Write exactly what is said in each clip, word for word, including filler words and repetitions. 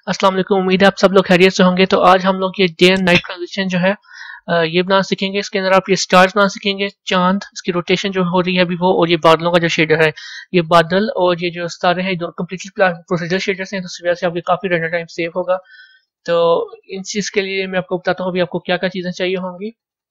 अस्सलाम वालेकुम। उम्मीद है आप सब लोग खैरियत से होंगे। तो आज हम लोग ये डे एंड नाइट ट्रांजिशन जो है अ, ये बनाना सीखेंगे। इसके अंदर आप ये स्टार्स बनाना सीखेंगे, चांद, इसकी रोटेशन जो हो रही है अभी वो, और ये बादलों का जो शेडर है, ये बादल और ये जो सितारे हैं दोनों कम्प्लीटली प्रोसीजर शेडर्स हैं, तो इस वजह से आपके काफी रेंडर टाइम सेव होगा। तो इन चीज के लिए मैं आपको बताता हूँ अभी आपको क्या क्या चीजें चाहिए होंगी।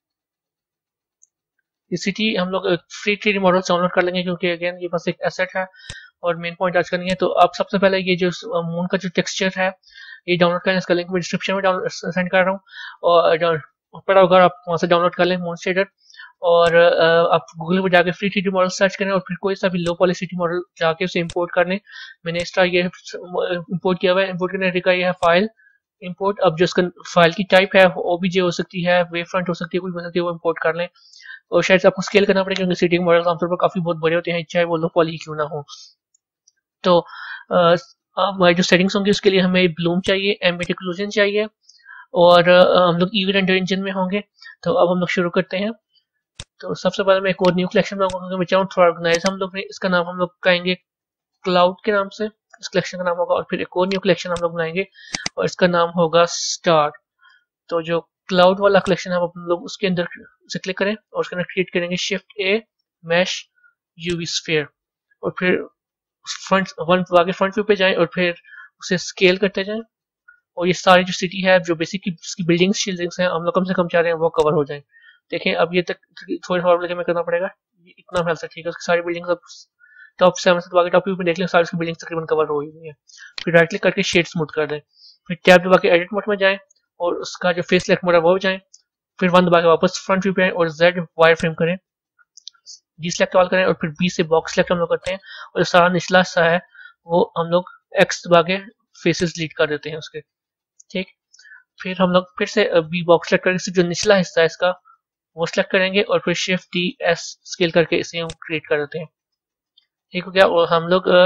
ये सिटी हम लोग free three D model download कर लेंगे क्योंकि अगेन ये बस एक एसेट है और मेन पॉइंट आज का नहीं है। तो आप सबसे पहले ये जो मून का जो टेक्सचर है ये डाउनलोड करें, इसका लिंक मैं डिस्क्रिप्शन में डाउनलोड सेंड कर रहा हूँ, और पड़ा होगा आप वहाँ से डाउनलोड कर लें मून शेडर। और आप गूगल पर जाके free three D model search करें और फिर कोई सा भी लो पॉलिसिटी मॉडल जाके उसे इंपोर्ट कर लें। मैंने इसका ये इंपोर्ट किया हुआ है। इंपोर्ट करने का ये है फाइल इंपोर्ट। अब जो इसका फाइल की टाइप है ओबीजे हो सकती है, वेव फ्रंट हो सकती है, कुछ हो सकती है, वो इंपोर्ट कर लें। और शायद से आपको स्केल करना पड़ेगा क्योंकि सिटी मॉडल आमतौर पर काफी बहुत बड़े होते हैं, चाहे वो लो पॉली क्यों ना हो। तो हमारी जो सेटिंग्स होंगी उसके लिए हमें ब्लूम चाहिए, एम्बिएंट ओक्लूजन चाहिए, और uh, हम लोग ईवी रेंडर इंजन में होंगे। तो अब हम लोग शुरू करते हैं। तो सबसे पहले मैं एक और न्यू कलेक्शन बनाऊंगा, मैं चाहूँ थोड़ा ऑर्गेनाइज हम लोग ने इसका नाम हम लोग कहेंगे क्लाउड के नाम से, इस कलेक्शन का नाम होगा। और फिर एक और न्यू कलेक्शन हम लोग बनाएंगे और इसका नाम होगा स्टार। तो जो क्लाउड वाला कलेक्शन है हम लोग उसके अंदर से क्लिक करें और उसके अंदर क्रिएट करेंगे shift A mesh UV sphere, और फिर फ्रंट वन आगे फ्रंट व्यू पे जाएं और फिर उसे स्केल करते जाएं, और ये सारी जो सिटी है जो बेसिक इसकी बिल्डिंग्स शिल्डिंग्स हैं हम लोग कम से कम चाह रहे हैं वो कवर हो जाए। देखें अब ये तक थोड़ी फॉर्मूले में करना पड़ेगा, ये इतना फैल सकती है उसकी सारी बिल्डिंग्स अब टॉप सेवन से आगे टॉप व्यू में देख लें, सारी उसकी बिल्डिंग्स तकरीबन कवर हो गई है। फिर राइट क्लिक करके शेड स्मूथ कर दें, फिर टैब दबा के एडिट मोड में जाएं और उसका जो फेस सेलेक्ट मोड है वो जाएं, फिर वन दबा के वापस फ्रंट व्यू पे आए और जेड वायर फ्रेम करें, डी सिलेक्ट ऑल करें और फिर बी से बॉक्स सिलेक्ट हम लोग करते हैं, और जो सारा निचला हिस्सा है वो हम लोग एक्स दबा के फेसेस डिलीट कर देते हैं उसके। ठीक, फिर हम लोग फिर से बी बॉक्स सेलेक्ट करके जो निचला हिस्सा है इसका वो सिलेक्ट करेंगे और फिर शिफ्ट डी एस स्केल करके इसे हम क्रिएट कर देते हैं। ठीक हो गया, और हम लोग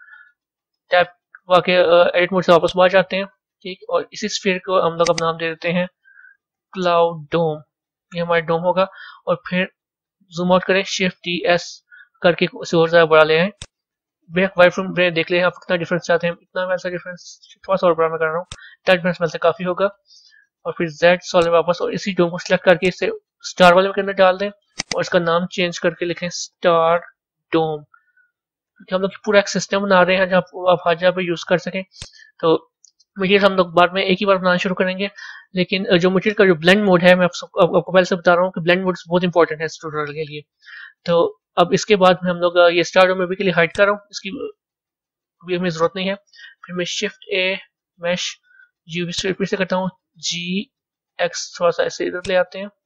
टैप वाके एडिट मोड से वापस बाहर जाते हैं। ठीक, और इसी स्फीयर को हम लोग अब नाम दे देते हैं क्लाउड डोम, ये हमारा डोम होगा। और फिर जूम आउट करें, शिफ्ट डी एस करके उसे और ज्यादा बड़ा ले आए, बैक वाइड फ्रॉम ब्रेन देख ले आप कितना डिफरेंस चाहते हैं, इतना वैसा डिफरेंस थोड़ा सा और बड़ा मैं कर रहा हूँ, टच डिफरेंस में से काफी होगा। और फिर जेड सॉलिड वापस और इसी डोम को सिलेक्ट करके इसे स्टार वाले के अंदर डाल दें और इसका नाम चेंज करके लिखें स्टार डोम, क्योंकि हम लोग पूरा एक सिस्टम बना रहे हैं जहाँ आप हर जगह पे यूज कर सकें। तो मटेरियल हम लोग बाद में एक ही बार बनाना शुरू करेंगे, लेकिन जो मटेरियल का जो ब्लेंड मोड है मैं आपको आप, आपको पहले से बता रहा हूँ कि ब्लेंड मोड बहुत इंपॉर्टेंट है इस ट्यूटोरियल के लिए। तो अब इसके बाद में हम लोग ये स्टार डोम के लिए हाइड कर रहा हूँ, इसकी अभी हमें जरूरत नहीं है। फिर मैं शिफ्ट ए मैश यूवी फिर से करता हूँ, जी एक्स थोड़ा सा ऐसे इधर ले आते हैं,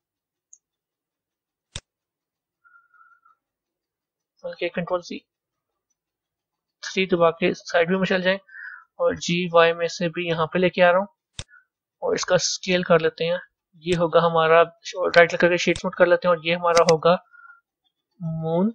ओके, कंट्रोल सी थ्री दबा के साइड व्यू में चल जाए, और जी वाई में से भी यहाँ पे लेके आ रहा हूँ और इसका स्केल कर लेते हैं। ये होगा हमारा, राइट क्लिक करके शेड मोड कर लेते हैं और ये हमारा होगा मून।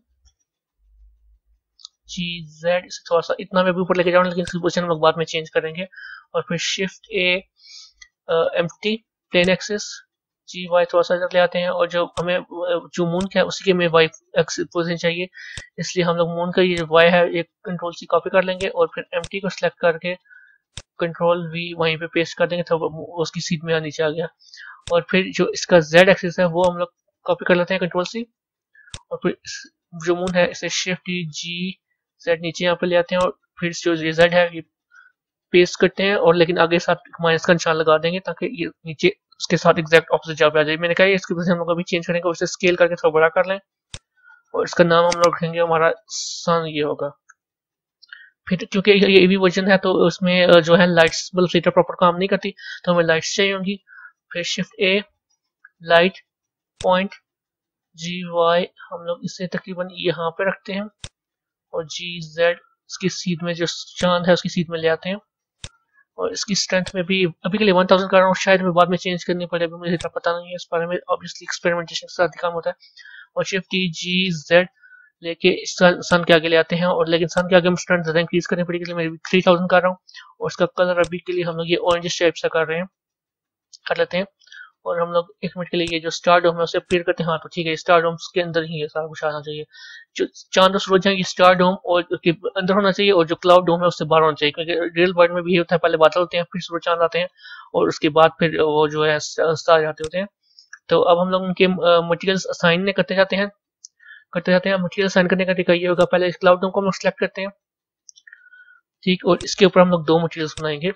जी जेड इसे थोड़ा सा इतना मैं भी ऊपर लेके जाऊँ, लेकिन इसकी पोजीशन हम लोग बाद में चेंज करेंगे। और फिर shift A empty plain axes, G Y थोड़ा सा इधर ले आते हैं, और जो हमें जो मून का है उसी के में वाई एक्सिस पोजीशन चाहिए, इसलिए हम लोग मून का ये वाई है एक कंट्रोल सी कॉपी कर लेंगे और फिर एम्प्टी को सिलेक्ट करके कंट्रोल वी वहीं पे पेस्ट कर देंगे, तो उसकी सीट में नीचे आ गया। और फिर जो इसका जेड एक्सिस है वो हम लोग कॉपी कर लेते हैं कंट्रोल सी, और फिर जो मून है इसे शिफ्ट जी जेड नीचे यहाँ पे ले आते हैं, और फिर जो जेड है ये पेस्ट करते हैं, और लेकिन आगे साथ माइनस का निशान लगा देंगे ताकि ये नीचे उसके साथ एग्जैक्ट ऑपोजिट जगह पे आ जाए। मैंने कहा इसकी वजह से हम लोग अभी चेंज करेंगे, उसे स्केल करके थोड़ा बड़ा कर लें, और इसका नाम हम लोग रखेंगे हमारा सन, ये होगा। फिर क्योंकि ये एवी वर्जन है तो उसमें जो है लाइट्स बल्ब सीटर प्रॉपर काम नहीं करती, तो हमें लाइट्स चाहिए होंगी। फिर shift A light point G Y हम लोग इसे तकरीबन यहाँ पे रखते हैं, और जी जेड इसकी सीध में जो चांद है उसकी सीध में ले आते हैं, और इसकी स्ट्रेंथ में भी अभी के लिए वन थाउजेंड कर रहा हूँ, शायद मैं बाद में चेंज करनी पड़े, अभी मुझे इतना पता नहीं है इस बारे में, ऑब्वियसली एक्सपेरिमेंटेशन के साथ काम होता है। और शिफ्ट टी जी जेड लेके सन के आगे ले आते हैं, और लेकिन सन के आगे हम स्ट्रेंथ ज़्यादा इंक्रीज करनी पड़ेगी, इसलिए मैं थ्री थाउजेंड कर रहा हूँ, और इसका कलर अभी के लिए हम लोग ये ऑरेंज टाइप सा कर रहे हैं कर लेते हैं। और हम लोग एक मिनट के लिए ये जो स्टार डोम है उसे अपीयर करते हैं। हाँ तो ठीक है, स्टार डोम के अंदर ही है, सारा कुछ आना चाहिए। जो चांद और सूरज है ये स्टार डोम और के अंदर होना चाहिए, और जो क्लाउड डोम है उससे बाहर होना चाहिए, क्योंकि रियल वर्ल्ड में भी ये होता है, पहले बादल होते हैं, फिर सूरज चांद आते हैं, और उसके बाद फिर वो जो है स्टार जाते होते हैं। तो अब हम लोग उनके मटेरियल्स असाइन करते जाते हैं करते जाते हैं मटेरियल असाइन करने का तरीका ये होगा, पहले इस क्लाउड डोम को हम लोग सिलेक्ट करते हैं, ठीक, और इसके ऊपर हम लोग दो मटेरियल्स बनाएंगे,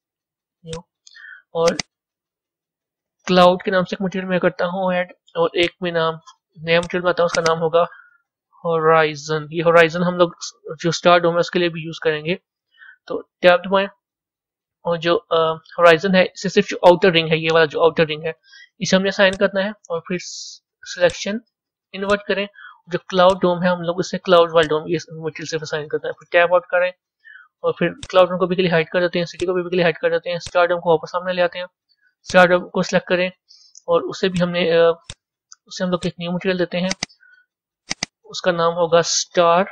और क्लाउड के नाम से एक मटेरियल मैं करता हूँ ऐड, और एक में नाम नया मटेरियल बनाता हूँ, उसका नाम होगा होराइजन। ये होराइजन हम लोग जो स्टार डोम है उसके लिए भी यूज करेंगे। तो टैब दबाएं, और जो होराइजन है इसे सिर्फ जो आउटर रिंग है, ये वाला जो आउटर रिंग है इसे हमने असाइन करना है, और फिर सिलेक्शन इन्वर्ट करें, जो क्लाउड डोम है हम लोग इसे क्लाउड वाल डोम ये मटेरियल से असाइन करना है। फिर टैब आउट करें, और फिर क्लाउड डोम को भी हाइड कर देते हैं, सिटी को भी हाइड कर देते हैं, स्टार डोम को वापस सामने ले आते हैं, स्टार डोम को सिलेक्ट करें, और उसे भी हमने उसे हम लोग एक न्यू मटेरियल देते हैं, उसका नाम होगा स्टार,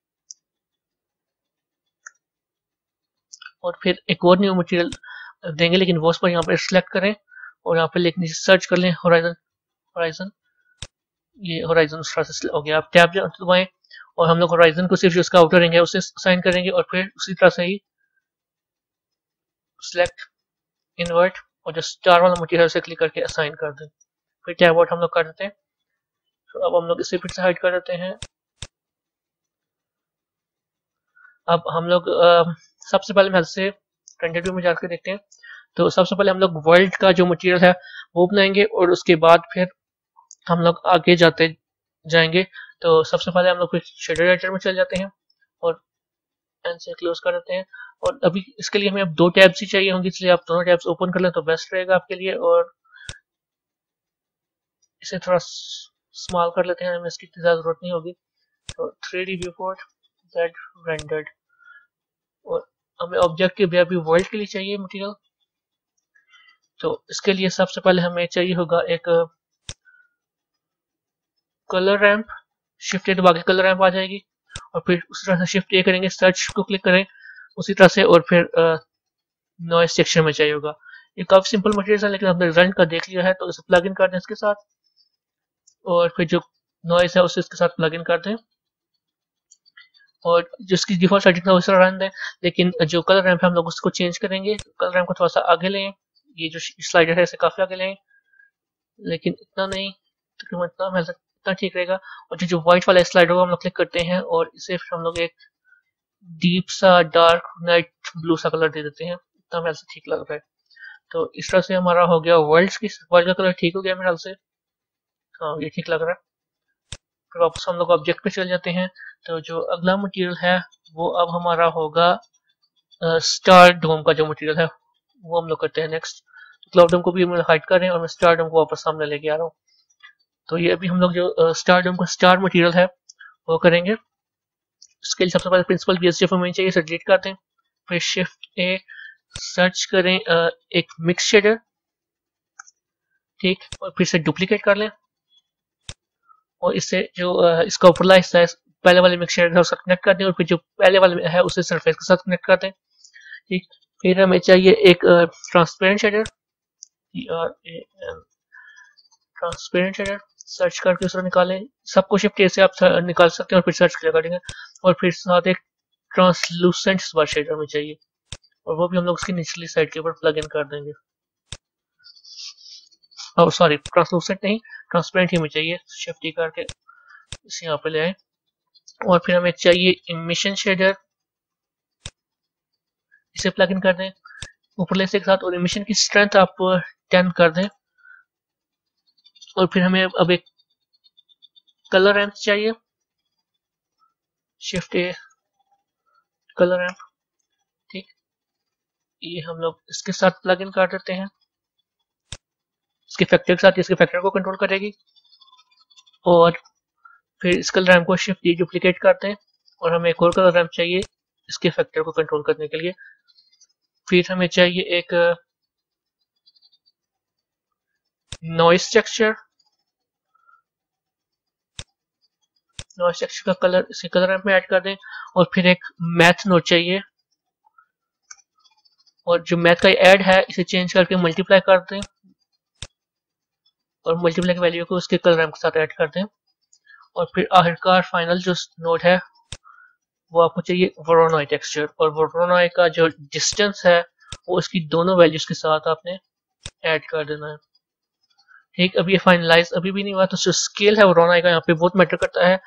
और फिर एक और न्यू मटेरियल देंगे, लेकिन वो उस पर यहाँ पर सिलेक्ट करें, और यहाँ पे लेकिन सर्च कर लें होराइजन होराइजन ये होराइजन हो गया। आप टैब दबाएं, और हम लोग होराइजन को सिर्फ जो उसका आउटर रिंग है उसे असाइन करेंगे, और फिर उसी तरह से ही सिलेक्ट इन्वर्ट, और जो स्टार वाला मटेरियल उसे क्लिक करके असाइन कर दें, फिर टैब आउट हम लोग कर देते हैं। तो अब हम लोग इसे फिर से हाइड कर देते हैं। अब हम लोग आ, सबसे पहले मैं से रेंडर व्यू में जाकर देखते हैं। तो सबसे पहले हम लोग वर्ल्ड का जो मटेरियल है वो बनाएंगे, और उसके बाद फिर हम लोग आगे जाते जाएंगे। तो सबसे पहले हम लोग फिर शेडर एडिटर में चल जाते हैं, और एंड से क्लोज कर देते हैं। और अभी इसके लिए हमें अब दो टैब्स ही चाहिए होंगे, इसलिए आप दोनों टैब्स ओपन कर लें तो बेस्ट रहेगा आपके लिए। और इसे थोड़ा स्मॉल कर लेते हैं, हमें इसकी इतनी ज़्यादा जरूरत नहीं होगी। तो three D viewport that rendered, और हमें ऑब्जेक्ट के भी वर्ल्ड के लिए चाहिए मटेरियल। तो इसके लिए सबसे पहले हमें चाहिए होगा एक कलर रैंप, शिफ्ट ए दबा के कलर रैंप आ जाएगी, और फिर उसी तरह से शिफ्ट ए करेंगे, सर्च को क्लिक करें उसी तरह से, और फिर नॉइज सेक्शन में चाहिए होगा। ये काफी सिंपल मटेरियल है, लेकिन हमने रिजल्ट का देख लिया है, तो इसे प्लग इन कर दें इसके साथ, और फिर जो नॉइज है उसे इसके साथ प्लग इन कर दें, और जिसकी डिफॉल्ट सेटिंग है उसे रहने दें। लेकिन जो कलर रैंप है हम लोग उसको चेंज करेंगे, कलर रैंप को थोड़ा सा आगे लें, ये जो स्लाइडर है इसे काफी आगे लें, लेकिन इतना नहीं, तकरीबन इतना इतना ठीक रहेगा। और जो जो व्हाइट वाला स्लाइडर को हम लोग क्लिक करते हैं, और इसे हम लोग एक डीप सा डार्क नाइट ब्लू सा कलर दे देते हैं, इतना मेरे से ठीक लग रहा है। तो इस तरह से हमारा हो गया वर्ल्ड की वर्ल्ड का कलर ठीक हो गया मेरे से, हाँ ये ठीक लग रहा है। फिर वापस हम लोग ऑब्जेक्ट पे चल जाते हैं। तो जो अगला मटेरियल है वो अब हमारा होगा स्टार डोम का जो मटेरियल है वो हम लोग करते हैं नेक्स्ट। तो क्लाउड डोम को भी हम हाइड कर रहे हैं, और मैं स्टार डोम को वापस सामने लेके आ रहा हूँ। तो ये अभी हम लोग जो स्टार डोम का स्टार मटेरियल है वो करेंगे। इसके लिए सबसे पहले प्रिंसिपल बीएसडीएफ हमें चाहिए, इसे डिलीट करते हैं, फिर शिफ्ट ए सर्च करें एक मिक्स शेडर, ठीक, और फिर से डुप्लीकेट कर लें, और इससे जो इसका ऊपरला हिस्सा है पहले वाले मिक्स शेडर है उसका कनेक्ट कर दें, और फिर जो पहले वाले है उसे सरफेस के साथ कनेक्ट कर दें, ठीक। फिर हमें चाहिए एक transparent shader, transparent shader, search करके उसको निकालें, सबको शिफ्ट ए से आप निकाल सकते हैं, और फिर सर्च करेंगे, और फिर साथ एक ट्रांसलूसेंट शेडर में चाहिए, और वो भी हम लोग उसकी निचली साइड के ऊपर प्लग इन कर देंगे। और सॉरी ट्रांसलूसेंट नहीं, ट्रांसपेरेंट ही में चाहिए, शिफ्ट ई करके इसे यहाँ पे ले आए। और फिर हमें चाहिए इमिशन शेडर, इसे प्लग इन कर दें ऊपरले से के साथ, और इमिशन की स्ट्रेंथ आप टेन कर दें। और फिर हमें अब एक कलर रैंप चाहिए, शिफ्ट ए कलर रैंप, ठीक, ये हम लोग इसके साथ प्लग इन कर देते हैं, इसके फैक्टर के साथ, इसके फैक्टर को कंट्रोल करेगी। और फिर इस कलर रैंप को शिफ्ट डी डुप्लीकेट करते हैं, और हमें एक और कलर रैंप चाहिए इसके फैक्टर को कंट्रोल करने के लिए। फिर हमें चाहिए एक नॉइस टेक्सचर, नॉइस टेक्सचर का कलर इसके कलर रैंप में ऐड कर दें, और फिर एक मैथ नोड चाहिए, और जो मैथ का ऐड है इसे चेंज करके मल्टीप्लाई कर दें, और मल्टीप्लाई की वैल्यू को उसके कलर रैंप के साथ ऐड कर दें। और फिर आखिरकार फाइनल जो नोड है वो आपको चाहिए वोरोनॉय टेक्सचर, और वोरोनॉय का जो डिस्टेंस है वो इसकी दोनों वैल्यूज के साथ आपने ऐड कर देना है। ठीक, अभी ये फाइनलाइज अभी भी नहीं हुआ, तो जो स्केल है वोरोनॉय का यहाँ पे बहुत मैटर करता है।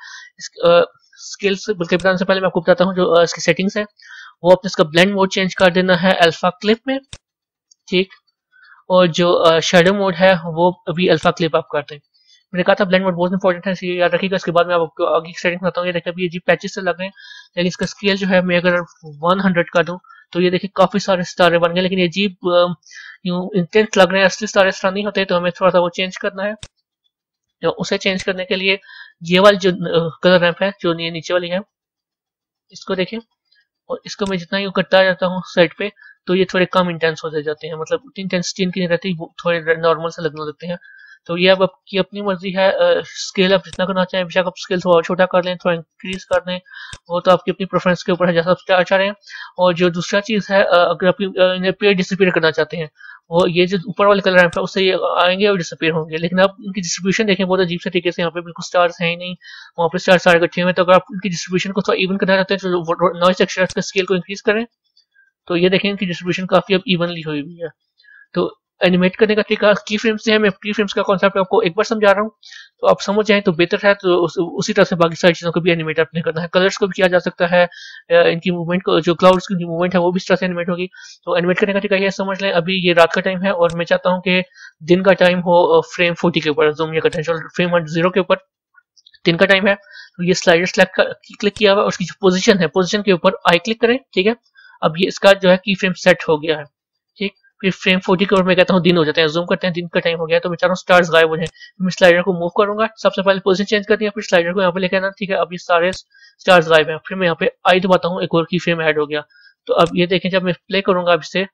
स्केल से बल्कि बताने से पहले मैं आपको बताता हूँ जो इसकी सेटिंग्स है, वो अपने इसका ब्लेंड मोड चेंज कर देना है अल्फा क्लिप में। ठीक, और जो शेडो मोड है वो अभी अल्फा क्लिप आप करते हैं। मैंने कहा था ब्लेंड मोड बहुत इंपॉर्टेंट है, ये याद रखिएगा। इसके बाद मैं आपको आगे की सेटिंग बताता हूँ। ये देखिए अभी ये जी पैचेस से लग रहे हैं, लेकिन इसका स्केल जो है मैं अगर हंड्रेड कर दूं तो ये देखिए काफी सारे सितारे बन गए, लेकिन ये जी यूं इंटेंट लग रहे हैं, असली सितारे इस तरह नहीं होते, तो हमें थोड़ा सा वो चेंज करना है। तो उसे चेंज करने के लिए ये वाली जो कलर रैंप है जो नीचे वाली है, इसको देखें, और इसको मैं जितना यूं करता जाता हूँ साइड पे, तो ये थोड़े कम इंटेंस होते जाते हैं, मतलब उतनी इंटेंसिटी इनकी नहीं रहती, थोड़े नॉर्मल से लगने लगते हैं। तो ये अब आपकी अपनी मर्जी है, स्केल आप जितना करना चाहें, बेशक आप स्केल थोड़ा छोटा कर लें, थोड़ा इंक्रीज कर दें, वो तो आपकी अपनी प्रेफरेंस के ऊपर है जैसा आप चाह रहे हैं। और जो दूसरा चीज है, अगर आप इन्हें पेयर डिसअपीयर करना चाहते हैं, वो ये जो ऊपर वाले कलर है उससे ये आएंगे और डिसअपीयर होंगे, लेकिन आप इनकी डिस्ट्रीब्यूशन देखें बहुत अजीब से तरीके से, यहाँ पे बिल्कुल स्टार्स हैं ही नहीं, वहाँ पे स्टार सारे इकट्ठे हुए। तो अगर आप इनकी डिस्ट्रीब्यूशन को थोड़ा इवन करना चाहते हैं तो नॉइज टेक्सचर का स्केल को इंक्रीज करें, तो ये देखें इनकी डिस्ट्रीब्यूशन काफी अब इवनली हुई हुई है। तो एनिमेट करने का तरीका की फ्रेम्स से है, मैं की फ्रेम्स का कॉन्सेप्ट आपको एक बार समझा रहा हूँ, तो आप समझ जाएं तो बेहतर है। तो उस, उसी तरह से बाकी सारी चीजों को भी एनिमेट आपने करना है। कलर्स को भी किया जा सकता है, इनकी मूवमेंट को, जो क्लाउड्स की मूवमेंट है वो भी इस तरह से एनिमेट होगी। तो एनिमेट करने का तरीका ये समझ लें, अभी ये रात का टाइम है और मैं चाहता हूँ कि दिन का टाइम हो फ्रेम फोर्टी के ऊपर, जूम ये करते हैं, फ्रेम जीरो के ऊपर दिन का टाइम है। तो ये स्लाइडर सेलेक्ट क्लिक किया हुआ है, उसकी जो पोजीशन है, पोजीशन के ऊपर आई क्लिक करें। ठीक है, अब ये इसका जो है की फ्रेम सेट हो गया है। ठीक, फिर फ्रेम फोर्टी के ऊपर मैं कहता हूँ दिन हो जाते हैं, जूम करते हैं, दिन का टाइम हो गया, तो मैं चाह रहा हूँ स्टार्स गायब हो जाए। मैं स्लाइडर को मूव करूंगा, सबसे पहले पोजीशन चेंज कर दिया, फिर स्लाइडर को यहाँ पे लेके आना। ठीक है, अब ये सारे स्टार्स गायब हैं। फिर मैं यहाँ पे आई दबाता हूँ, एक और की फ्रेम ऐड हो गया। तो अब ये देखें जब मैं प्ले करूंगा अब इसे,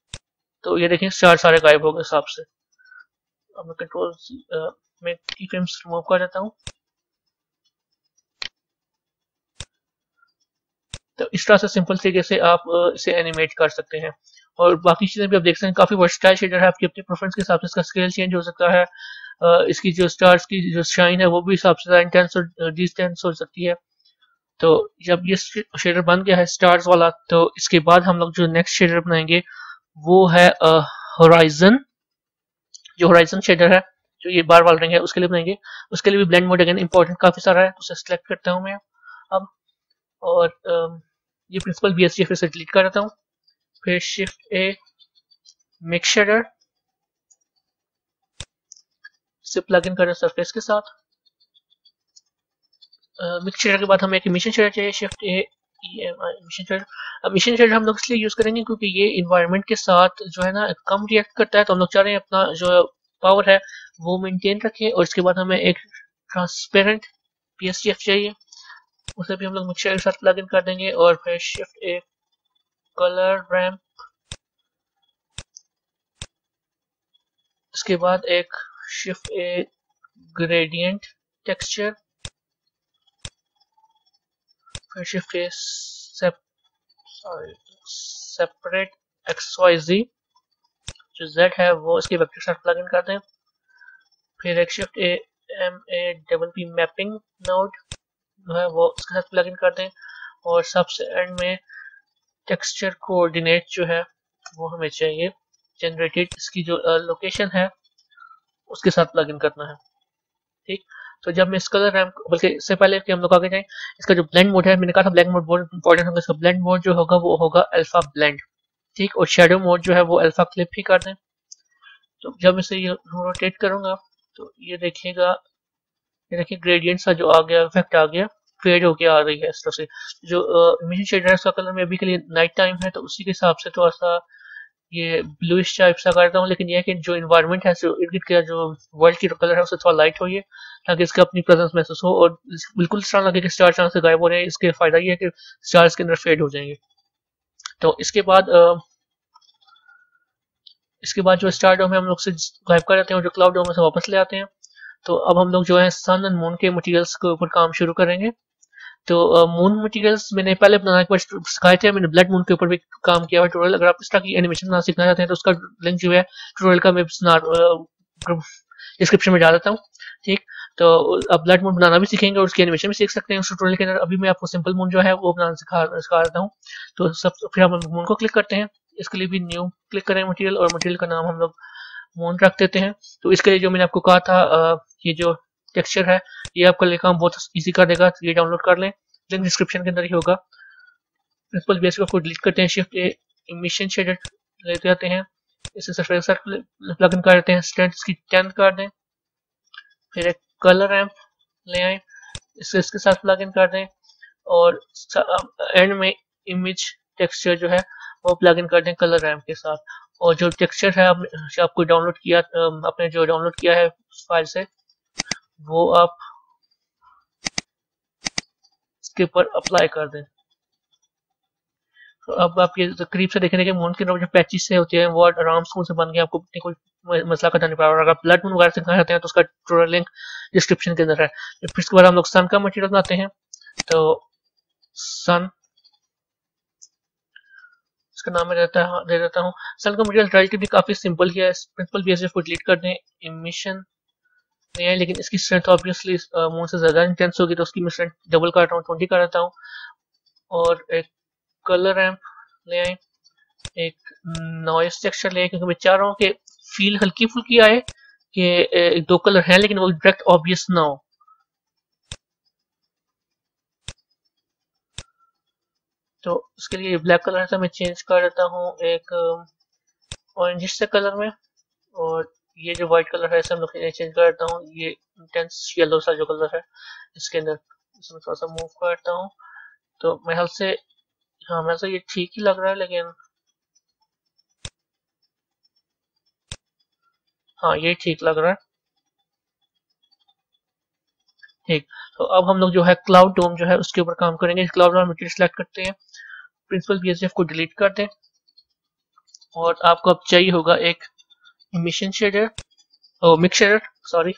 तो ये देखें स्टार सारे गायब हो गए हिसाब से। अब मैं कंट्रोल में की फ्रेम्स रिमूव कर देता हूँ। तो इस तरह से सिंपल तरीके से आप इसे एनिमेट कर सकते हैं। और बाकी चीजें भी आप देख सकते हैं, काफी वर्सटाइल शेडर है, आपकी अपनी प्रेफरेंस के हिसाब से इसका स्केल चेंज हो सकता है। इसकी जो स्टार्स की जो शाइन है वो भी हिसाब से इंटेंस और डिस्टेंस हो सकती है। तो जब ये शेडर बन गया है स्टार्स वाला, तो इसके बाद हम लोग जो नेक्स्ट शेडर बनाएंगे वो है होराइजन। जो होराइजन शेडर है, जो ये बार वाला रंग है, उसके लिए बनाएंगे। उसके लिए भी ब्लेंड मोड अगेन इंपॉर्टेंट काफी सारा है, उसे सिलेक्ट करता हूँ मैं अब, और ये प्रिंसिपल बी एस जी फिर से डिलीट कर देता हूँ। फिर शिफ्ट ए मिक्स शेडर से प्लग इन करें सरफेस के साथ। मिक्स शेडर के बाद हमें एक इमिशन शेडर चाहिए, शिफ्ट ए इमिशन शेडर। अब इमिशन शेडर हम लोग इसलिए यूज करेंगे क्योंकि ये इन्वायरमेंट के साथ जो है ना कम रिएक्ट करता है, तो हम लोग चाह रहे हैं अपना जो पावर है वो मेंटेन रखें। और इसके बाद हमें एक transparent P S T F चाहिए, उसे भी हम लोग मिक्स शेडर के साथ प्लग इन कर देंगे। और फिर शिफ्ट ए कलर रैंप, इसके बाद एक शिफ्ट ए ग्रेडियंट टेक्सचर, फिर shift A separate X Y Z, जो जेड है वो इसके वेक्टर के साथ प्लग इन कर दें। फिर एक shift A M A double P mapping node जो है वो इसके साथ प्लग इन कर दें। और सबसे एंड में टेक्सचर कोऑर्डिनेट जो है वो हमें चाहिए जनरेटेड, इसकी जो लोकेशन है उसके साथ प्लग इन करना है। ठीक, तो जब मैं इस कलर रैंप, बल्कि इससे पहले कि हम लोग आगे जाएं, इसका जो ब्लेंड मोड है, मैंने कहा था ब्लेंड मोड बहुत इंपॉर्टेंट होगा। इसका ब्लेंड मोड जो होगा वो होगा अल्फा ब्लेंड। ठीक, और शेडो मोड जो है वो अल्फा क्लिप ही कर दें। तो जब इसे ये रोटेट करूंगा तो ये देखिएगा, ये देखिए ग्रेडियंट सा जो आ गया, इफेक्ट आ गया, फेड होके आ रही है इस तरह से। जो इमेज शेडर है उसका कलर में अभी के लिए नाइट टाइम है, तो उसी के हिसाब से थोड़ा सा ये ब्लूइश टाइप सा करता हूँ। लेकिन यह कि जो इन्वायरमेंट है, जो इर्द गिर्द का जो वर्ल्ड की कलर है, उसे थोड़ा लाइट हो, ये ताकि इसका अपनी प्रेजेंस महसूस हो और बिल्कुल इस तरह लगे कि स्टार चांस से गायब हो रहे हैं। इसके फायदा ये है कि स्टार्स के अंदर फेड हो जाएंगे। तो इसके बाद आ, इसके बाद जो स्टार डोम है हम लोग से गायब कर देते हैं और जो क्लाउड डोम से वापस ले आते हैं। तो अब हम लोग जो है सन एंड मून के मटेरियल्स के ऊपर काम शुरू करेंगे। तो मून मटेरियल्स मैंने पहले बनाने के बाद सिखाए थे, मैंने ब्लड मून के ऊपर भी काम किया हुआ ट्यूटोरियल। अगर आप इस तरह की एनिमेशन बनाना सीखना चाहते हैं तो उसका लिंक जो है ट्यूटोरियल का मैं डिस्क्रिप्शन में डाल देता हूँ। ठीक, तो अब ब्लड मून बनाना भी सीखेंगे और उसकी एनिमेशन भी सीख सकते हैं उस ट्यूटोरियल के अंदर। अभी मैं आपको सिंपल मून जो है वो बनाना सिखा सिखा देता हूँ। तो सब फिर हम मून को क्लिक करते हैं। इसके लिए भी न्यू क्लिक करें मटेरियल, और मटेरियल का नाम हम लोग मून रख देते हैं। तो इसके लिए जो मैंने आपको कहा था, ये जो टेक्सचर है ये आपका लिए काम बहुत इजी कर देगा। तो ये डाउनलोड कर लें, लिंक डिस्क्रिप्शन के अंदर ही होगा। प्रिंसिपल बेस को डिलीट करते हैं, शिफ्ट ए इमिशन शेडर लेते जाते हैं, इसे सरफेस प्लग इन कर देते हैं, स्ट्रेंथ इसकी टेन कर दें, फिर एक कलर रैंप ले आए, इसे इसके साथ प्लग इन कर दें, और एंड में इमेज टेक्सचर जो है वो प्लग इन कर दें कलर रैंप के साथ। और जो टेक्सचर है आपने आपको डाउनलोड किया, आपने जो डाउनलोड किया है फाइल से, वो आप इसके ऊपर अप्लाई कर दें। तो अब आप ये करीब से देखेंगे कि मून के जो पैचेस से होते हैं वो आराम से बन गए, आपको कोई मसला करना नहीं पड़ा। और अगर ब्लड मून वगैरह सिखाना चाहते हैं तो उसका ट्यूटोरियल लिंक डिस्क्रिप्शन के अंदर है। फिर इसके बाद हम लोग सन का मटेरियल बनाते हैं। तो सन, इसका नाम मैं देता है दे देता हूँ। सन का मटेरियल रिलेटिवली काफी सिंपल है। प्रिंसिपल बेसिस को डिलीट कर दें, इमिशन नहीं है, लेकिन इसकी स्ट्रेंथ ऑब्वियसली मून से ज्यादा इंटेंस होगी, तो उसकी मैं स्ट्रेंथ डबल कर रहा हूँ, ट्वेंटी कर देता हूँ। और एक कलर रैंप ले आए, एक नॉइस टेक्सचर ले आए, क्योंकि मैं चाह रहा हूँ कि फील हल्की फुल्की आए कि दो कलर हैं लेकिन वो डायरेक्ट ऑब्वियस ना हो। तो इसके लिए ब्लैक कलर है, मैं चेंज कर देता हूँ एक ऑरेंजिश से कलर में, और ये जो व्हाइट कलर है इसे हम लोग चेंज कर देता हूँ, ये इंटेंस येलो सा जो कलर है इसके अंदर, इसमें थोड़ा सा मूव करता हूँ। तो मेरे ख्याल से हाँ मेरे से ये ठीक ही लग रहा है, लेकिन हाँ ये ठीक लग रहा है। ठीक, तो अब हम लोग जो है क्लाउड डोम जो है उसके ऊपर काम करेंगे। क्लाउड डोम मटेरियल सेलेक्ट करते हैं, प्रिंसिपल बीएसएफ को डिलीट कर दें, और आपको अब चाहिए होगा एक emission shader, oh mix shader, sorry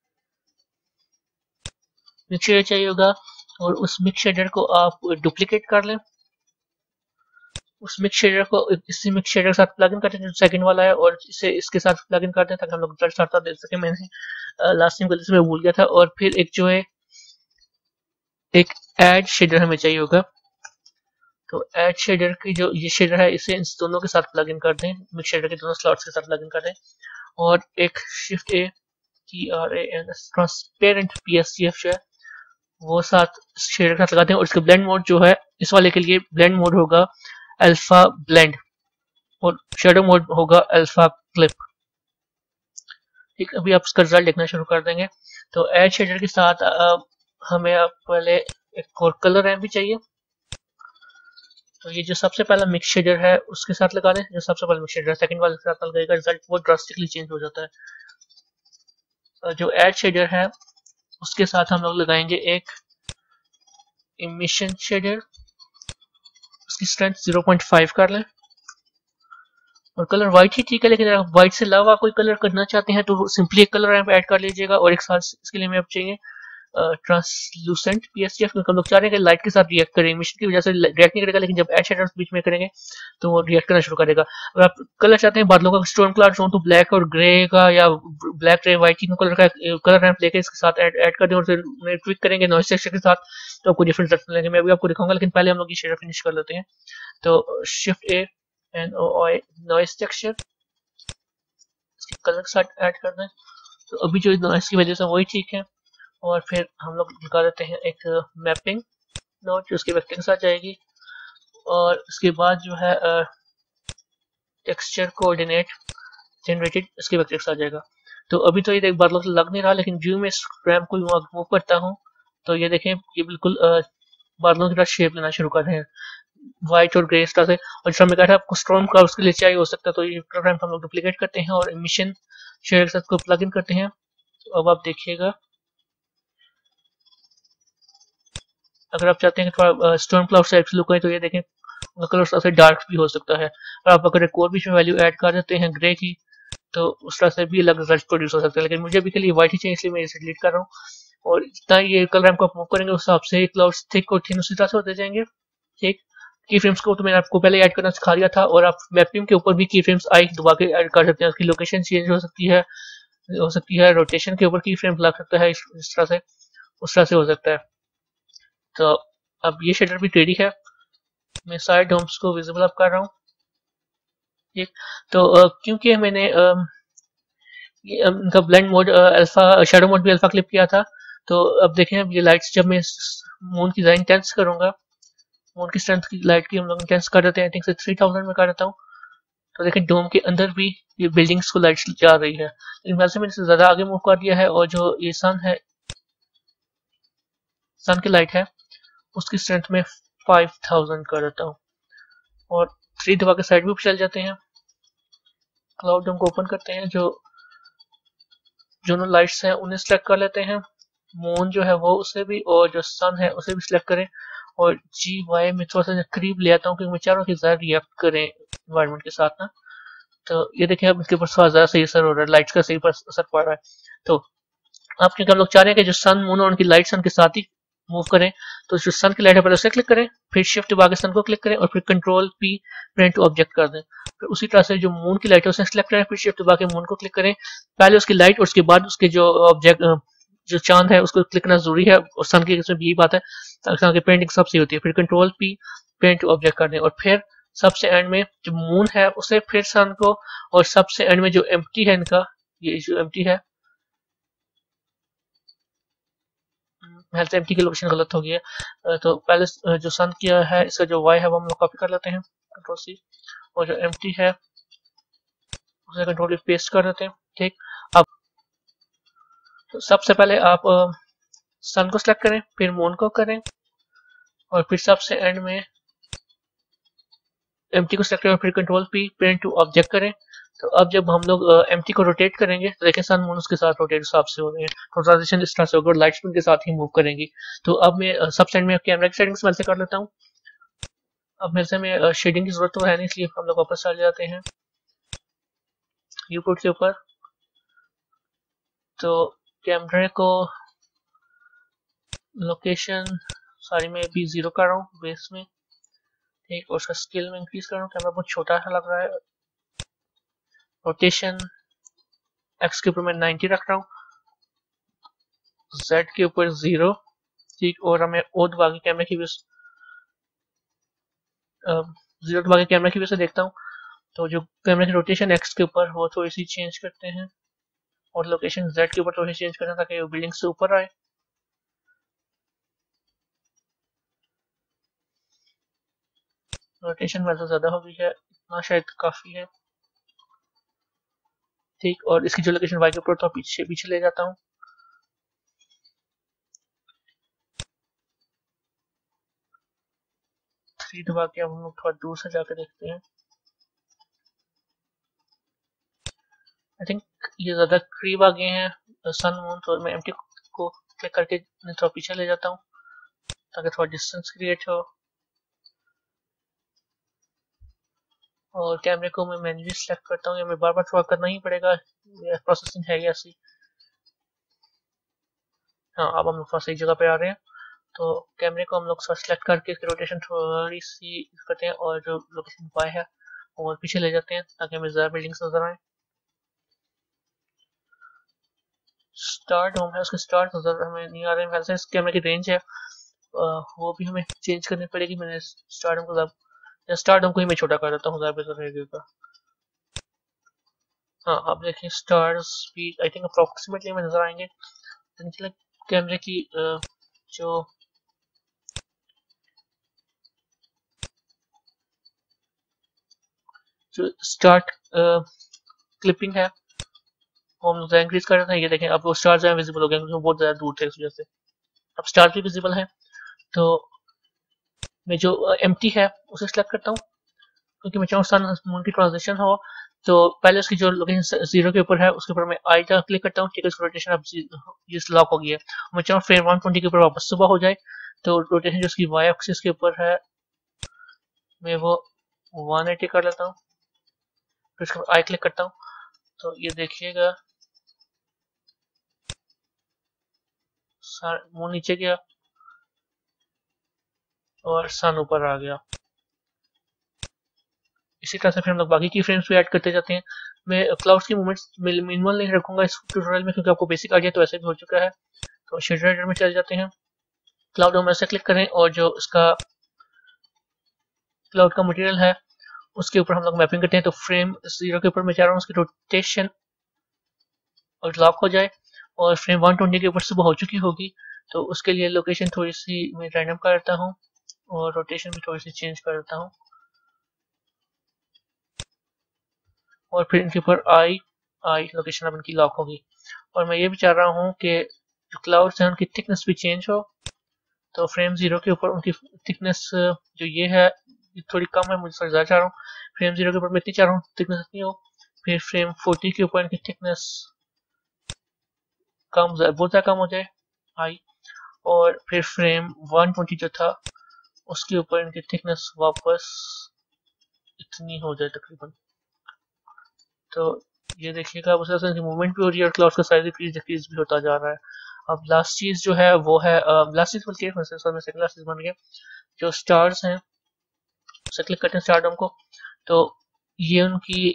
mix shader चाहिए होगा। और उस मिक्स शेडर को आप डुप्लीकेट कर लें, उस मिक्स शेडर को इसी मिक्स शेडर के साथ प्लग इन करते हैं जो सेकंड वाला है, और इसे इसके साथ प्लग इन करते हैं ताकि हम लोग रिजल्ट साथ साथ देख सकें। मैंने लास्ट टाइम गलती से मैं भूल गया था। और फिर एक जो है एक एड शेडर हमें चाहिए होगा। तो एड शेडर की जो ये शेडर है इसे इन दोनों के साथ प्लग इन कर दें, मिक्स शेडर के दोनों स्लॉट्स के साथ प्लग इन कर दें, और एक shift A T R A N transparent P S C F जो है वो साथ शेडर के साथ लगाते हैं। और इसके ब्लेंड मोड जो है इस वाले के लिए ब्लेंड मोड होगा अल्फा ब्लेंड, और शेडो मोड होगा अल्फा क्लिप। ठीक, अभी आप इसका रिजल्ट देखना शुरू कर देंगे। तो एड शेडर के साथ अब हमें अब पहले एक और कलर रैंप भी चाहिए। तो ये जो सबसे पहला मिक्स शेडर है उसके साथ लगा दें, जो सबसे पहला मिक्स शेडर है सेकंड वाले के साथ लगेगा, रिजल्ट बहुत ड्रास्टिकली चेंज हो जाता है। जो एड शेडर है उसके साथ हम लोग लगाएंगे एक इमिशन शेडर, उसकी स्ट्रेंथ ज़ीरो पॉइंट फाइव कर लें, और कलर व्हाइट ही ठीक है, लेकिन अगर व्हाइट से अलावा कोई कलर करना चाहते हैं तो सिंपली एक कलर रैंप ऐड कर लीजिएगा। और एक साथ इसके लिए हमें अब चाहिए ट्रांसलूसेंट पीएसटीएफ, क्योंकि हम लोग चाह रहे हैं कि लाइट के साथ रिएक्ट करें, मिशन की वजह से रिएक्ट नहीं करेगा, लेकिन जब एड शेडर्स बीच में करेंगे तो वो रिएक्ट करना शुरू करेगा। अगर आप कलर चाहते हैं बादलों का स्टोन क्लाउड्स हो तो ब्लैक और ग्रे का या ब्लैक ग्रे व्हाइट तीनों कलर का कलर रैंप लेके इसके साथ ऐड ऐड कर दें, और फिर ट्विक करेंगे नॉइस टेक्सचर के साथ, तो आपको डिफरेंट रिजल्ट मिलेंगे। मैं अभी आपको दिखाऊंगा, लेकिन पहले हम लोग ये शेडर फिनिश कर लेते हैं। तो shift A and O I noise texture इसके कलर के साथ ऐड कर दें। तो अभी जो नॉइस की वजह से वही ठीक है। और फिर हम लोग लगा देते हैं एक मैपिंग नोट जो उसके वेक्टर के साथ जाएगी, और उसके बाद जो है टेक्सचर कोऑर्डिनेट जनरेटेड इसके वेक्टर के साथ जाएगा। तो अभी तो ये एक बादलों से लग नहीं रहा, लेकिन जो मैं इस रैंप को मूव करता हूँ तो ये देखें ये बिल्कुल बादलों की तरह शेप लेना शुरू कर रहे हैं, व्हाइट और ग्रे तरह से। और जैसा मैं कहा था आपको स्टॉर्म क्लाउड्स के लिए चाहिए हो सकता है, तो ये रैंप हम लोग डुप्लीकेट करते हैं और इमिशन शेडर के साथ को प्लग इन करते हैं। तो अब आप देखिएगा, अगर आप चाहते हैं कि थोड़ा स्टॉर्म क्लाउड टाइप से लुक है तो ये देखें उनका कलर थोड़ा सा डार्क भी हो सकता है। और आप अगर एक और बीच में वैल्यू ऐड कर देते हैं ग्रे की तो उस तरह से भी अलग रिजल्ट प्रोड्यूस हो सकता है, लेकिन मुझे अभी के लिए व्हाइट ही चाहिए इसलिए मैं इसे डिलीट कर रहा हूँ। और जितना ये कलर रैंप को आप मूव करेंगे उस हिसाब से क्लाउड्स थिक और थिन उसी तरह से होते जाएंगे। ठीक, की फ्रेम्स को तो मैंने आपको पहले ऐड करना सिखा दिया था, और आप मैपिंग के ऊपर भी की फ्रेम्स आई दबा के ऐड कर सकते हैं, उसकी लोकेशन चेंज हो सकती है, हो सकती है, रोटेशन के ऊपर की फ्रेम लग सकता है, इस, इस तरह से उस तरह से हो सकता है। तो अब ये शेडर भी रेडी है, मैं सारे डोम्स को विजिबल अप कर रहा हूँ। ठीक, तो uh, क्योंकि मैंने uh, इनका blend mode alpha, shadow mode भी अल्फा क्लिप किया था, तो अब देखें अब ये लाइट्स जब मैं मून की लाइन टेंस करूंगा, मून की स्ट्रेंथ की लाइट की हम लोग टेंस कर देते हैं, आई थिंक से थ्री थाउजेंड में कर देता हूँ। तो देखें डोम के अंदर भी ये बिल्डिंग्स को लाइट्स जा रही है, लेकिन वैसे मैंने इसे ज्यादा आगे मूव कर दिया है, और जो ये सन है, सन की लाइट है, उसकी स्ट्रेंथ में फाइव थाउजेंड कर देता हूँ, और थ्री दबा के साइड भी चल जाते हैं। क्लाउड डोम को ओपन करते हैं, जो जो लाइट्स हैं उन्हें सिलेक्ट कर लेते हैं, मून जो है वो उसे भी, और जो सन है उसे भी सिलेक्ट करें, और जी वाई में थोड़ा सा करीब ले आता हूँ क्योंकि मैं चारों की ज्यादा रिएक्ट करें इन्वायरमेंट के साथ ना। तो ये देखिए अब इसके ऊपर थोड़ा ज्यादा सही असर हो रहा है, लाइट्स का सही पर असर पड़ रहा है। तो अब क्योंकि हम लोग चाह रहे हैं कि जो सन मून और उनकी लाइट सन के साथ ही मूव करें, तो जो सन की लाइट है पहले उसे क्लिक करें, फिर शिफ्ट दबा के सन को क्लिक करें, और फिर control P parent to object कर दें। फिर उसी तरह से जो मून की लाइट है उसे सिलेक्ट करें, फिर शिफ्ट दबा के मून को क्लिक करें, पहले उसकी लाइट और उसके बाद उसके जो ऑब्जेक्ट जो चांद है उसको क्लिक करना जरूरी है, और सन की इसमें भी यही बात है, ताकि पेंटिंग सबसे होती है। फिर control P parent to object कर दें, और फिर सबसे एंड में जो मून है उसे फिर सन को, और सबसे एंड में जो एम्प्टी है इनका, ये जो एम्प्टी है, हेल्थ एम्प्टी की लोकेशन गलत हो गई है, तो पहले जो सन किया है इसका जो वाई है वो हम लोग कॉपी कर लेते हैं, कंट्रोल सी, और जो एम्प्टी है उसे कंट्रोल पेस्ट कर देते हैं। ठीक, अब तो सबसे पहले आप सन को सिलेक्ट करें, फिर मून को करें, और फिर सबसे एंड में एम्प्टी को सिलेक्ट करें, फिर control P parent to object करें। तो अब जब हम लोग एम्प्टी को रोटेट करेंगे तो देखें सन मून उसके साथ रोटेट हिसाब से हो रहे हैं, तो ट्रांजिशन इस तरह से होगा, लाइट स्पिन के साथ ही मूव करेंगी। तो अब मैं सबसे एंड में कैमरा की सेटिंग्स में से कर लेता हूँ। अब मेरे से में शेडिंग की जरूरत तो है नहीं, इसलिए हम लोग वापस चले जाते हैं व्यूपोर्ट के ऊपर। तो कैमरे को लोकेशन सारी में भी जीरो कर रहा हूँ बेस में, ठीक, और उसका स्केल में इंक्रीज कर रहा हूँ, कैमरा बहुत छोटा सा लग रहा है। रोटेशन एक्स के ऊपर मैं नाइन्टी रख रहा हूँ, जेड के ऊपर जीरो, ठीक, और हमें ओ दबा के कैमरे की व्यू जीरो दबा के कैमरा की व्यू से देखता हूँ, तो जो कैमरा की रोटेशन एक्स के ऊपर वो थोड़ी सी चेंज करते हैं, और लोकेशन जेड के ऊपर थोड़ी सी चेंज करते हैं ताकि वो बिल्डिंग से ऊपर आए। रोटेशन वैसे ज्यादा हो गई है, इतना शायद काफी है, ठीक, और इसकी जो लोकेशन वाई के ऊपर तो पीछे पीछे ले जाता हूँ। थ्री दबा के हम लोग थोड़ा दूर से जाकर देखते हैं, आई थिंक ये ज्यादा करीब आ गए हैं सन मून, तो मैं एम्प्टी को क्लिक करके थोड़ा पीछे ले जाता हूँ ताकि थोड़ा डिस्टेंस क्रिएट हो, और कैमरे को मैं मैन्युअली सेलेक्ट करता हूँ, या मैं बार बार थोड़ा करना ही पड़ेगा, प्रोसेसिंग है ऐसी। हाँ, अब हम लोग थोड़ा सही जगह पे आ रहे हैं, तो कैमरे को हम लोग सेलेक्ट करके इसकी रोटेशन थोड़ी सी करते हैं, और जो लोकेशन वाई है और पीछे ले जाते हैं ताकि हमें ज्यादा बिल्डिंग्स नजर आए। स्टार्ट होम है, उसके स्टार्ट नजर हमें नहीं आ रहे हैं, वैसे इस कैमरे की रेंज है वो भी हमें चेंज करनी पड़ेगी। मैंने स्टार्ट होम को या स्टार्ट होम को ही मैं छोटा कर देता हूँ, ज्यादा बेहतर रहेगा। हाँ, आप देखें स्टार्स भी आई थिंक अप्रोक्सीमेटली में नजर आएंगे। कैमरे की जो जो स्टार्ट क्लिपिंग है वो हम लोग इंक्रीज कर रहे हैं, ये देखें अब वो स्टार्स हैं विजिबल हो गए क्योंकि बहुत ज्यादा दूर थे इस वजह से, अब स्टार्स भी विजिबल है। तो मैं जो एम्प्टी है उसे सिलेक्ट करता हूँ क्योंकि मैं चाहूँ सन मून की ट्रांजिशन हो, तो पहले उसकी जो लोकेशन जीरो के ऊपर है उसके ऊपर मैं आई का क्लिक करता हूँ, ठीक है, उसकी रोटेशन अब ये लॉक हो गई है। मैं चाहूँ फ्रेम वन ट्वेंटी के ऊपर वापस सुबह हो जाए, तो रोटेशन जो उसकी वाई एक्सिस के ऊपर है मैं वो वन एटी कर लेता हूँ, फिर उसके ऊपर आई क्लिक करता हूँ, तो ये देखिएगा मून नीचे गया और सन ऊपर आ गया। इसी तरह से फिर हम लोग बाकी की फ्रेम्स भी ऐड करते जाते हैं। मैं क्लाउड्स की मूवमेंट्स मिनिमल नहीं रखूंगा इस ट्यूटोरियल में, क्योंकि आपको बेसिक आइडिया तो ऐसे भी हो चुका है। तो शेडर एडिटर में चले जाते हैं, क्लाउड में से क्लिक करें और जो इसका क्लाउड का मटेरियल है उसके ऊपर हम लोग मैपिंग करते हैं। तो फ्रेम जीरो के ऊपर मैं चाह रहा हूँ उसकी रोटेशन और लॉक हो जाए, और फ्रेम वन ट्वेंटी के ऊपर सुबह हो चुकी होगी, तो उसके लिए लोकेशन थोड़ी सी मैं रैंडम करता हूँ और रोटेशन भी थोड़ी सी चेंज करता हूँ, और फिर इनके ऊपर आई आई लोकेशन अब इनकी लॉक होगी। और मैं ये भी चाह रहा हूँ कि जो क्लाउड्स हैं उनकी थिकनेस भी चेंज हो, तो फ्रेम जीरो के ऊपर उनकी थिकनेस जो ये है ये थोड़ी कम है, मुझे ज़्यादा चाह रहा हूँ। फ्रेम जीरो के ऊपर मैं इतनी चाह रहा हूँ थिकनेस इतनी हो, फिर फ्रेम फोर्टी के ऊपर इनकी थिकनेस कम बहुत ज़्यादा कम हो जाए आई, और फिर फ्रेम वन ट्वेंटी जो था उसके ऊपर इनकी थिकनेस वापस इतनी हो जाए तकरीबन। तो ये देखिएगा उस तरह से मूवमेंट भी हो रही है और क्लाउड्स का साइज इंक्रीज डिक्रीज भी होता जा रहा है। अब लास्ट चीज जो है वो है लास्ट चीज बल्कि सेकंड लास्ट चीज बन गया जो स्टार्स हैं, उसे क्लिक करते हैं स्टारडम को, तो ये उनकी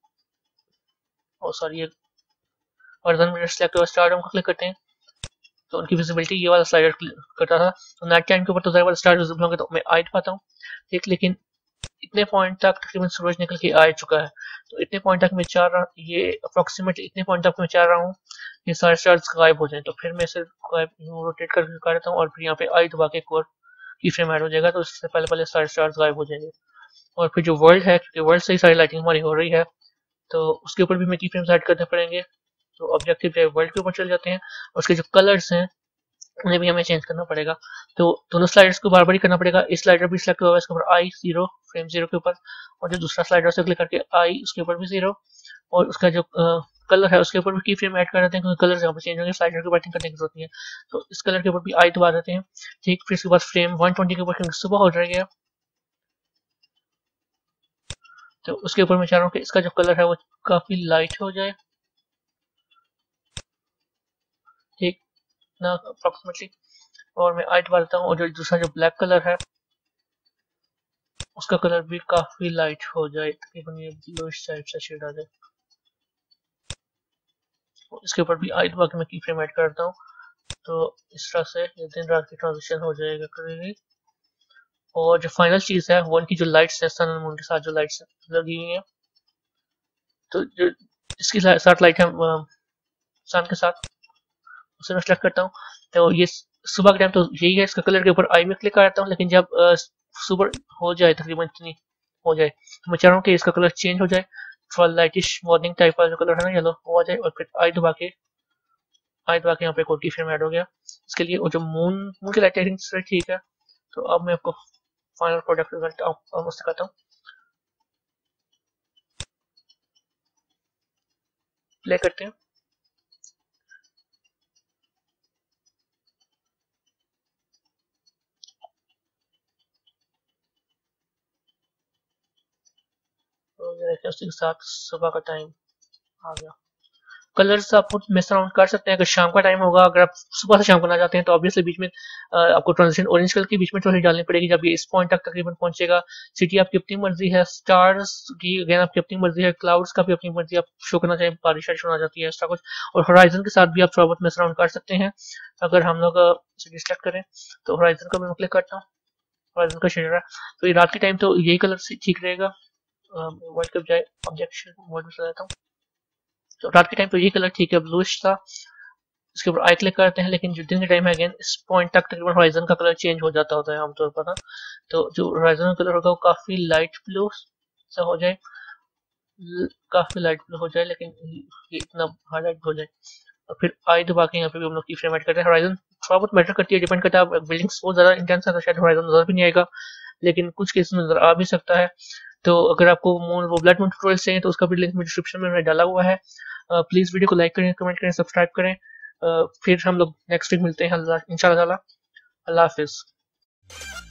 ओ सॉरी ये वर्जन में सिलेक्ट हुआ स्टारडम को क्लिक करते हैं तो उनकी विजिबिलिटी ये वाला स्लाइडर करता था। तो नाइट टाइम के ऊपर तो ज़्यादा स्टार विजिबल होंगे तो मैं आ पाता हूँ ठीक, लेकिन इतने पॉइंट तक तकरीबन सूरज निकल के आ चुका है, तो इतने पॉइंट तक मैं चाह रहा ये अप्रोक्सीमेटली इतने पॉइंट तक मैं चाह रहा हूँ ये सारे स्टार्स गायब हो जाएं। तो फिर मैं इसे रोटेट करके कर देता हूँ और फिर यहाँ पे आई दबा के एक और की फ्रेम ऐड हो जाएगा, तो इससे पहले पहले सारे स्टार्स गायब हो जाएंगे। और फिर जो वर्ल्ड है, क्योंकि वर्ल्ड से ही सारी लाइटिंग हमारी हो रही है, तो उसके ऊपर भी मैं की फ्रेम्स ऐड करने पड़ेंगे। तो ऑब्जेक्टिव जो है वर्ल्ड के ऊपर चले जाते हैं, उसके जो कलर्स हैं उन्हें भी हमें चेंज करना पड़ेगा। तो दोनों स्लाइडर्स को बार बार ही करना पड़ेगा। इस स्लाइडर भी सिलेक्ट हुआ है इसके ऊपर आई जीरो फ्रेम जीरो के ऊपर, और जो दूसरा स्लाइडर से क्लिक करके आई उसके ऊपर भी जीरो, और उसका जो कलर है उसके ऊपर भी की फ्रेम ऐड कर देते हैं, क्योंकि कलर यहाँ पर चेंज होंगे, स्लाइडर की बैटिंग करने की जरूरत नहीं है। तो इस कलर के ऊपर भी आई दबा देते हैं ठीक। फिर इसके बाद फ्रेम वन ट्वेंटी के ऊपर सुबह हो जाएगा, तो उसके ऊपर मैं चाह रहा हूँ कि इसका जो कलर है वो काफी लाइट हो जाए ठीक ना अप्रोक्सीमेटली, और मैं आई दबा देता हूँ, और जो दूसरा जो ब्लैक कलर है उसका कलर भी काफी लाइट हो जाए, तकरीबन ये ब्लूइश टाइप सा शेड आ जाए। इसके ऊपर भी आई दबा के मैं की फ्रेम ऐड करता हूँ, तो इस तरह से ये दिन रात की ट्रांजिशन हो जाएगा करेगी। और जो फाइनल चीज है वो इनकी जो लाइट्स है सन और मून के साथ जो लाइट्स लगी हुई है, तो जो इसकी साथ लाइट है सन के साथ उसे मैं सेलेक्ट करता हूँ, तो ये सुबह के टाइम तो यही है, इसका कलर के ऊपर आई में क्लिक करता हूँ, लेकिन जब सुबह हो जाए तकरीबन इतनी हो जाए तो मैं चाह रहा हूँ कि इसका कलर चेंज हो जाए, थोड़ा लाइटिश मॉर्निंग टाइप का जो कलर है ना येलो वो आ जाए, और फिर आई दबा के आई दबा के यहाँ पे कोड की फ्रेम ऐड हो गया इसके लिए। और जो मून मून की लाइट आई ठीक है। तो अब मैं आपको फाइनल प्रोडक्ट रिजल्ट ऑलमोस्ट दिखाता हूँ, प्ले करते हैं। तो ये देखिए उसके साथ सुबह का टाइम आ गया। कलर्स आप मिस अराउंड कर सकते हैं अगर शाम का टाइम होगा, अगर आप सुबह से शाम को ना जाते हैं तो ऑब्वियसली बीच में आपको ट्रांजिशन ऑरेंज कलर के बीच में थोड़ी डालनी पड़ेगी जब ये इस पॉइंट तक तकरीबन पहुंचेगा। सिटी आपकी अपनी मर्जी है, स्टार्स की अगेन आपकी अपनी मर्जी है, क्लाउड्स का भी अपनी मर्जी, आप शो करना चाहें बारिश वारिश होना जाती है ऐसा कुछ। और होराइजन के साथ भी आप थोड़ा बहुत मिस अराउंड कर सकते हैं। अगर हम लोग डिस्ट्रैक्ट करें तो होराइजन का मैं क्लिक करता हूँ, होराइजन का शेडर है, तो ये रात के टाइम तो यही कलर ठीक रहेगा। वर्ल्ड कप जाए ऑब्जेक्शन मोड में चला जाता हूँ, तो रात के टाइम तो ये कलर ठीक है ब्लूइश था। इसके ऊपर आई क्लिक करते हैं, लेकिन जो दिन के टाइम है अगेन इस पॉइंट तक तकरीबन होराइजन का कलर चेंज हो जाता होता है आमतौर पर ना, तो जो होराइजन का कलर होगा वो काफी लाइट ब्लू सा हो जाए, काफी लाइट ब्लू हो जाए, लेकिन ये इतना हाईलाइट हो जाए। और फिर आई दबा के यहाँ पे भी हम लोग की फ्रेम ऐड करते हैं। होराइजन थोड़ा बहुत मैटर करती है, डिपेंड करता है, बिल्डिंग्स बहुत ज्यादा इंटेंस है तो शायद होराइजन नजर भी नहीं आएगा, लेकिन कुछ केस में नजर आ भी सकता है। तो अगर आपको मून वो ब्लड मून ट्यूटोरियल चाहिए तो उसका भी लिंक डिस्क्रिप्शन में मैंने डाला हुआ है। प्लीज वीडियो को लाइक करें, कमेंट करें, सब्सक्राइब करें। uh, फिर हम लोग नेक्स्ट वीक मिलते हैं इंशाल्लाह। अल्लाह हाफिज।